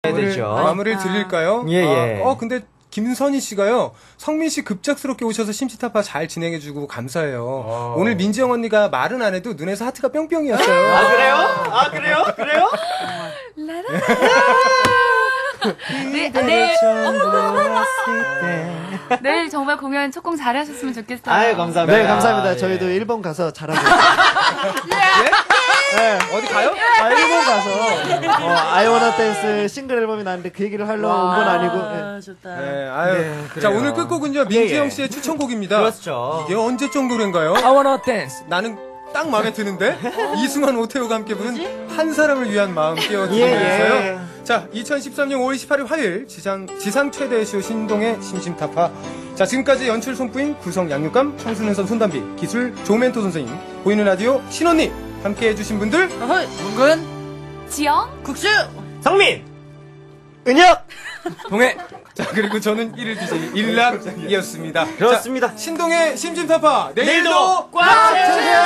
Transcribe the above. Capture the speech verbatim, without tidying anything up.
되죠. 마무리를 드릴까요? 예, 예. 아, 어, 근데 김선희 씨가요. 성민 씨 급작스럽게 오셔서 심시타파 잘 진행해주고 감사해요. 오. 오늘 민지영 언니가 말은 안 해도 눈에서 하트가 뿅뿅이었어요. 아, 그래요? 아, 그래요? 그래요? 네, 네. 내일 정말 공연 촉공 잘하셨으면 좋겠어요. 아유, 감사합니다. 네, 감사합니다. 예. 저희도 일본 가서 잘하고. 예? 네. 어디 가요? 아, 일본 가서, 어, I wanna dance 싱글 앨범이 나왔는데 그 얘기를 하러 온 건 아니고. 아, 네. 좋다. 네, 아유. 네, 자, 오늘 끝곡은요, 민지영 씨의 추천곡입니다. 그렇죠. 이게 언제적 노래인가요? I wanna dance. 나는 딱 마음에 드는데? 이승환 오태우가 함께 부른 한 사람을 위한 마음 띄워드리면서요. 예, 예. 자, 이천십삼 년 오월 이십팔일 화요일 지상, 지상 최대의 쇼 신동의 심심타파. 자, 지금까지 연출 손부인 구성 양육감 청순은선 손담비 기술 조멘토 선생님 보이는 라디오 신언니 함께 해주신 분들 어허이, 문근, 지영, 국수, 성민! 은혁! 동해. 자, 그리고 저는 일일 디제이 일락이었습니다. 그렇습니다. 자, 신동의 심심타파 내일도, 내일도 꽉 꽉 채우세요.